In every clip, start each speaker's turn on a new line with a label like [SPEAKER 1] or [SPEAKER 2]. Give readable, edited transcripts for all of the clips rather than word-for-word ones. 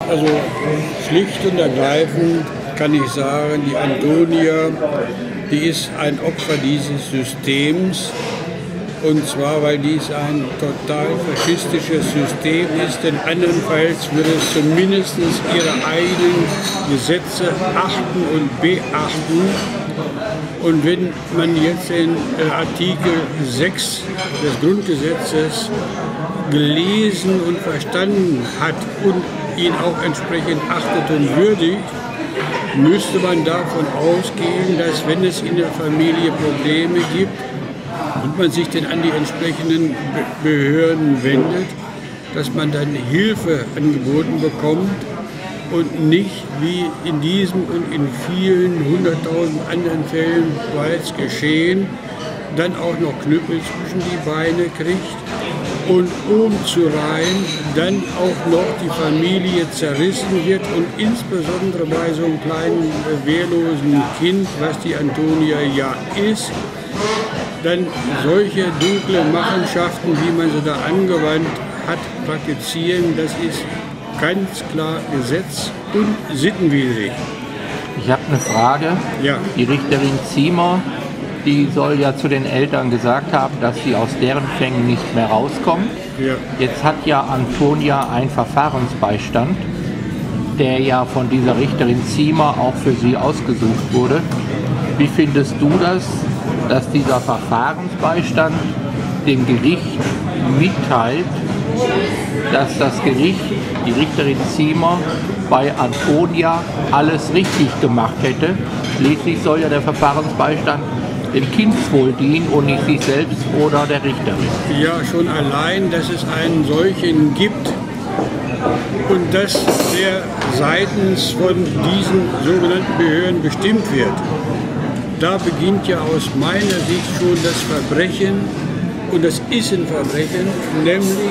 [SPEAKER 1] Also schlicht und ergreifend kann ich sagen, die Antonia, die ist ein Opfer dieses Systems. Und zwar, weil dies ein total faschistisches System ist, denn andernfalls würde es zumindest ihre eigenen Gesetze achten und beachten. Und wenn man jetzt den Artikel 6 des Grundgesetzes gelesen und verstanden hat und ihn auch entsprechend achtet und würdigt, müsste man davon ausgehen, dass wenn es in der Familie Probleme gibt und man sich dann an die entsprechenden Behörden wendet, dass man dann Hilfe angeboten bekommt und nicht wie in diesem und in vielen 100.000 anderen Fällen bereits geschehen, dann auch noch Knüppel zwischen die Beine kriegt und obendrein dann auch noch die Familie zerrissen wird und insbesondere bei so einem kleinen wehrlosen Kind, was die Antonia ja ist, dann solche dunkle Machenschaften, wie man sie da angewandt hat, praktizieren, das ist ganz klar Gesetz und sittenwidrig.
[SPEAKER 2] Ich habe eine Frage.
[SPEAKER 1] Ja.
[SPEAKER 2] Die Richterin Ziemer, die soll ja zu den Eltern gesagt haben, dass sie aus deren Fängen nicht mehr rauskommt.
[SPEAKER 1] Ja.
[SPEAKER 2] Jetzt hat ja Antonia einen Verfahrensbeistand, der ja von dieser Richterin Ziemer auch für sie ausgesucht wurde. Wie findest du das, dass dieser Verfahrensbeistand dem Gericht mitteilt, dass das Gericht, die Richterin Ziemer, bei Antonia alles richtig gemacht hätte? Schließlich soll ja der Verfahrensbeistand dem Kindeswohl dienen und nicht sich selbst oder der Richterin.
[SPEAKER 1] Ja, schon allein, dass es einen solchen gibt und dass der seitens von diesen sogenannten Behörden bestimmt wird. Da beginnt ja aus meiner Sicht schon das Verbrechen, und das ist ein Verbrechen, nämlich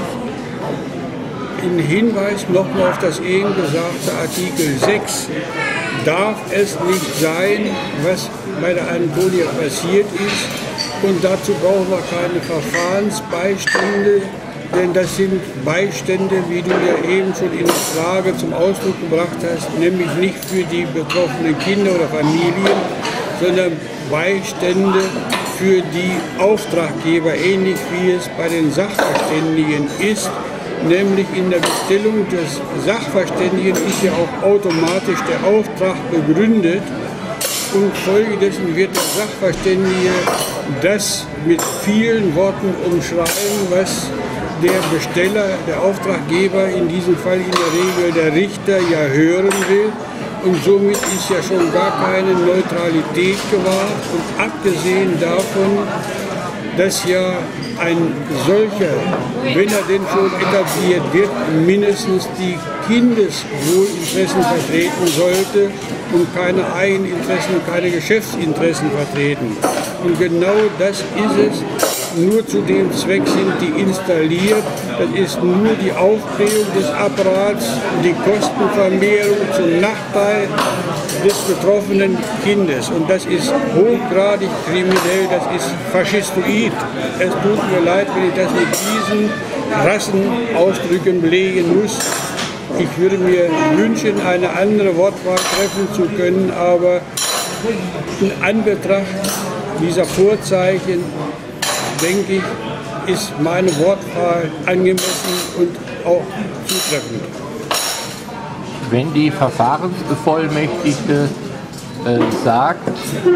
[SPEAKER 1] in Hinweis nochmal auf das eben gesagte Artikel 6, darf es nicht sein, was bei der Antonia passiert ist, und dazu brauchen wir keine Verfahrensbeistände, denn das sind Beistände, wie du ja eben schon in der Frage zum Ausdruck gebracht hast, nämlich nicht für die betroffenen Kinder oder Familien, sondern Beistände für die Auftraggeber, ähnlich wie es bei den Sachverständigen ist. Nämlich in der Bestellung des Sachverständigen ist ja auch automatisch der Auftrag begründet und folgedessen wird der Sachverständige das mit vielen Worten umschreiben, was der Besteller, der Auftraggeber, in diesem Fall in der Regel der Richter, ja hören will. Und somit ist ja schon gar keine Neutralität gewahrt. Und abgesehen davon, dass ja ein solcher, wenn er denn schon etabliert wird, mindestens die Kindeswohlinteressen vertreten sollte und keine Eigeninteressen, keine Geschäftsinteressen vertreten. Und genau das ist es. Nur zu dem Zweck sind die installiert. Das ist nur die Aufblähung des Apparats, die Kostenvermehrung zum Nachteil des betroffenen Kindes. Und das ist hochgradig kriminell, das ist faschistoid. Es tut mir leid, wenn ich das mit diesen krassen Ausdrücken belegen muss. Ich würde mir wünschen, eine andere Wortwahl treffen zu können, aber in Anbetracht dieser Vorzeichen, denke ich, ist meine Wortwahl angemessen und auch zutreffend.
[SPEAKER 2] Wenn die Verfahrensbevollmächtigte sagt,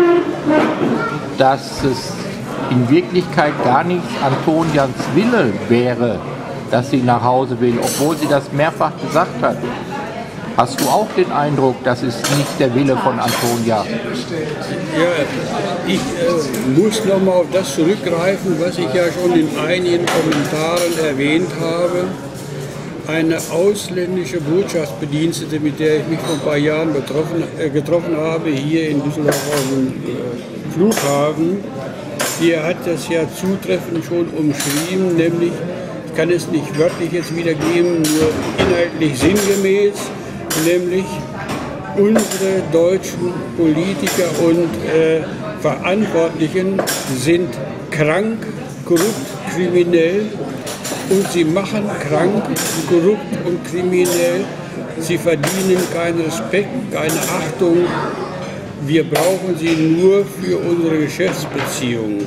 [SPEAKER 2] dass es in Wirklichkeit gar nicht Antonias Wille wäre, dass sie nach Hause will, obwohl sie das mehrfach gesagt hat, hast du auch den Eindruck, das ist nicht der Wille von Antonia?
[SPEAKER 1] Ja, ich muss nochmal auf das zurückgreifen, was ich ja schon in einigen Kommentaren erwähnt habe. Eine ausländische Botschaftsbedienstete, mit der ich mich vor ein paar Jahren getroffen habe, hier in Düsseldorf auf dem Flughafen, die hat das ja zutreffend schon umschrieben, nämlich, ich kann es nicht wörtlich jetzt wiedergeben, nur inhaltlich sinngemäß, nämlich unsere deutschen Politiker und Verantwortlichen sind krank, korrupt, kriminell und sie machen krank, korrupt und kriminell, Sie verdienen keinen Respekt, keine Achtung. Wir brauchen sie nur für unsere Geschäftsbeziehungen.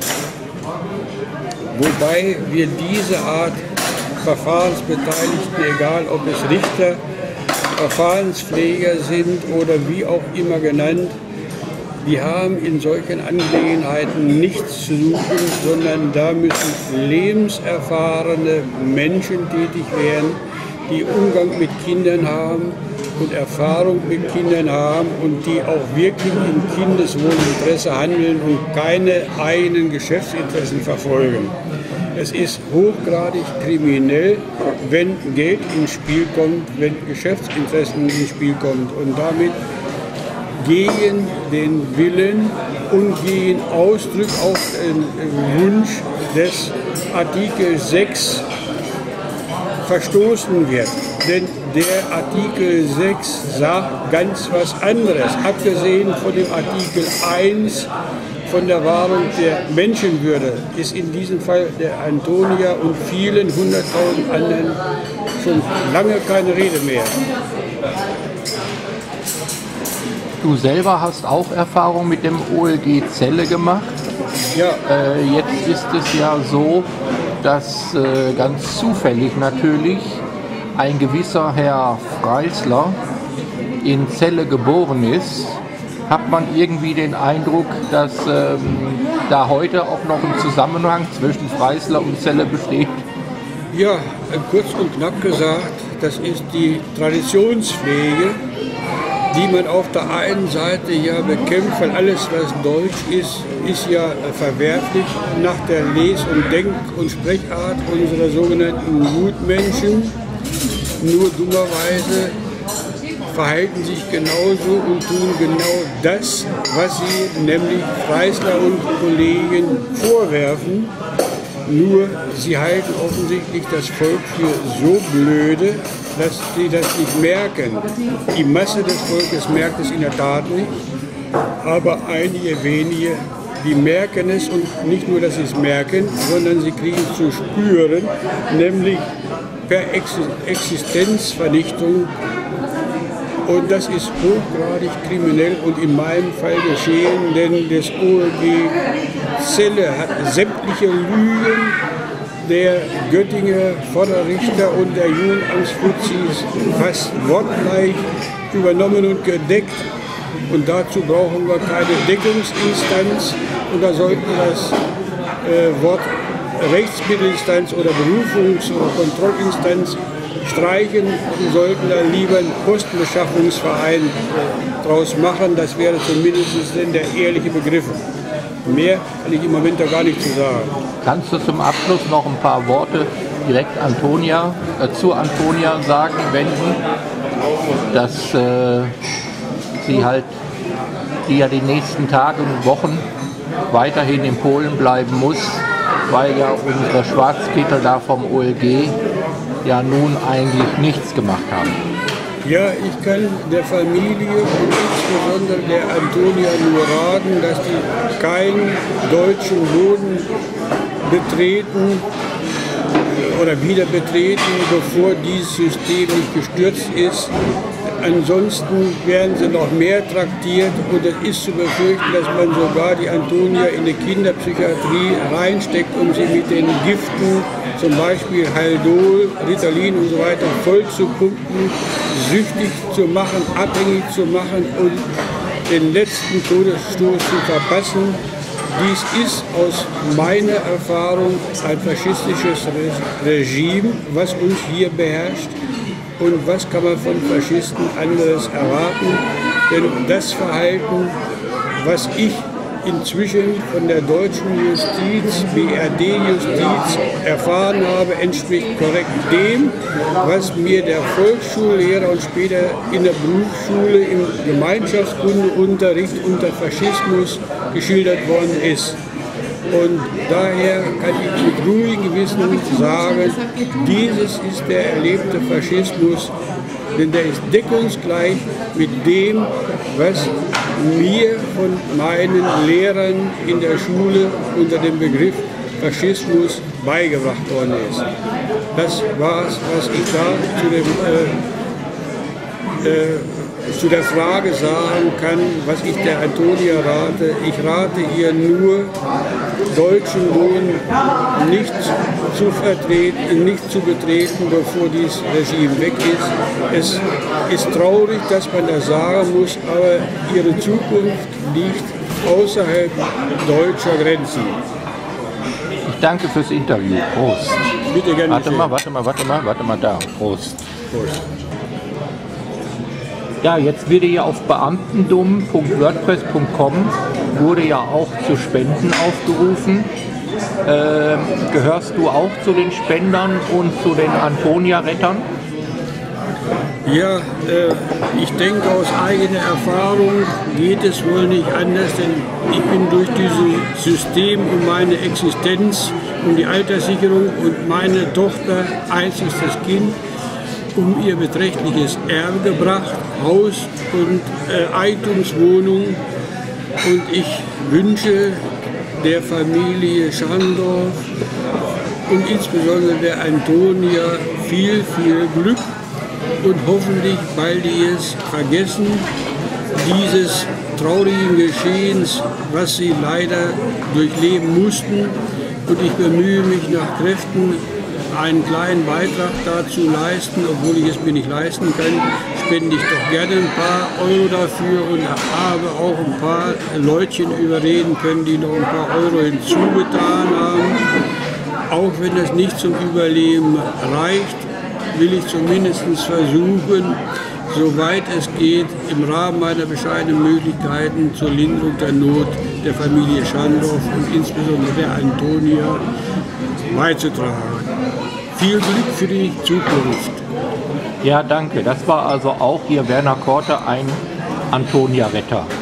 [SPEAKER 1] Wobei wir diese Art Verfahrensbeteiligten, egal ob es Richter, Verfahrenspfleger sind oder wie auch immer genannt, die haben in solchen Angelegenheiten nichts zu suchen, sondern da müssen lebenserfahrene Menschen tätig werden, die Umgang mit Kindern haben und Erfahrung mit Kindern haben und die auch wirklich im Kindeswohlinteresse handeln und keine eigenen Geschäftsinteressen verfolgen. Es ist hochgradig kriminell, wenn Geld ins Spiel kommt, wenn Geschäftsinteressen ins Spiel kommt und damit gegen den Willen und gegen Ausdruck auf den Wunsch des Artikel 6 verstoßen wird. Denn der Artikel 6 sagt ganz was anderes, abgesehen von dem Artikel 1 von der Wahrung der Menschenwürde ist in diesem Fall der Antonia und vielen 100.000 anderen schon lange keine Rede mehr.
[SPEAKER 2] Du selber hast auch Erfahrung mit dem OLG Celle gemacht.
[SPEAKER 1] Ja.
[SPEAKER 2] Jetzt ist es ja so, dass ganz zufällig natürlich ein gewisser Herr Freisler in Celle geboren ist. Hat man irgendwie den Eindruck, dass da heute auch noch ein Zusammenhang zwischen Freisler und Celle besteht?
[SPEAKER 1] Ja, kurz und knapp gesagt, das ist die Traditionspflege, die man auf der einen Seite ja bekämpft, weil alles, was deutsch ist ja verwerflich nach der Les- und Denk- und Sprechart unserer sogenannten Gutmenschen. Nur dummerweise verhalten sich genauso und tun genau das, was sie nämlich Freisler und Kollegen vorwerfen. Nur sie halten offensichtlich das Volk für so blöde, dass sie das nicht merken. Die Masse des Volkes merkt es in der Tat nicht, aber einige wenige, die merken es und nicht nur, dass sie es merken, sondern sie kriegen es zu spüren, nämlich per Existenzvernichtung. Und das ist hochgradig kriminell und in meinem Fall geschehen, denn das OLG Celle hat sämtliche Lügen der Göttinger Vorderrichter und der Jugendamtsfuzis fast wortgleich übernommen und gedeckt. Und dazu brauchen wir keine Deckungsinstanz und da sollten wir das Wort Rechtsmittelinstanz oder Berufungs- oder Kontrollinstanz streichen und sollten da lieber einen Postenbeschaffungsverein draus machen. Das wäre zumindest denn der ehrliche Begriff. Mehr kann ich im Moment da gar nicht zu sagen.
[SPEAKER 2] Kannst du zum Abschluss noch ein paar Worte direkt zu Antonia sagen, wenden, dass sie halt, die ja die nächsten Tage und Wochen weiterhin in Polen bleiben muss, weil ja unsere Schwarzkittel da vom OLG ja nun eigentlich nichts gemacht haben.
[SPEAKER 1] Ja, ich kann der Familie und insbesondere der Antonia nur raten, dass die keinen deutschen Boden betreten oder wieder betreten, bevor dieses System nicht gestürzt ist. Ansonsten werden sie noch mehr traktiert und es ist zu befürchten, dass man sogar die Antonia in die Kinderpsychiatrie reinsteckt, um sie mit den Giften, zum Beispiel Haldol, Ritalin und so weiter, voll zu pumpen, süchtig zu machen, abhängig zu machen und den letzten Todesstoß zu verpassen. Dies ist aus meiner Erfahrung ein faschistisches Regime, was uns hier beherrscht. Und was kann man von Faschisten anderes erwarten? Denn das Verhalten, was ich inzwischen von der deutschen Justiz, BRD-Justiz, erfahren habe, entspricht korrekt dem, was mir der Volksschullehrer und später in der Berufsschule im Gemeinschaftskundeunterricht unter Faschismus geschildert worden ist. Und daher kann ich mit ruhigem Gewissen sagen, dieses ist der erlebte Faschismus, denn der ist deckungsgleich mit dem, was mir von meinen Lehrern in der Schule unter dem Begriff Faschismus beigebracht worden ist. Das war es, was ich da zu dem zu der Frage sagen kann, was ich der Antonia rate. Ich rate ihr nur, deutschen Wohnen nicht zu vertreten, nicht zu betreten, bevor dieses Regime weg ist. Es ist traurig, dass man das sagen muss, aber ihre Zukunft liegt außerhalb deutscher Grenzen.
[SPEAKER 2] Ich danke fürs Interview. Prost.
[SPEAKER 1] Bitte gerne.
[SPEAKER 2] Warte mal, da. Prost.
[SPEAKER 1] Prost.
[SPEAKER 2] Ja, jetzt wird ja auf beamtendum.wordpress.com wurde ja auch zu Spenden aufgerufen. Gehörst du auch zu den Spendern und zu den Antonia-Rettern?
[SPEAKER 1] Ja, ich denke, aus eigener Erfahrung geht es wohl nicht anders, denn ich bin durch dieses System um meine Existenz, um die Alterssicherung und meine Tochter, einzigstes Kind, um ihr beträchtliches Erbe gebracht, Haus und Eigentumswohnung. Und ich wünsche der Familie Schandorf und insbesondere der Antonia viel, viel Glück und hoffentlich baldiges Vergessen dieses traurigen Geschehens, was sie leider durchleben mussten. Und ich bemühe mich nach Kräften, einen kleinen Beitrag dazu leisten, obwohl ich es mir nicht leisten kann, spende ich doch gerne ein paar Euro dafür und habe auch ein paar Leutchen überreden können, die noch ein paar Euro hinzugetan haben. Auch wenn das nicht zum Überleben reicht, will ich zumindest versuchen, soweit es geht, im Rahmen meiner bescheidenen Möglichkeiten zur Linderung der Not der Familie Schandorf und insbesondere der Antonia beizutragen. Viel Glück für die Zukunft.
[SPEAKER 2] Ja, danke. Das war also auch hier Werner Korte, ein Antonia-Retter.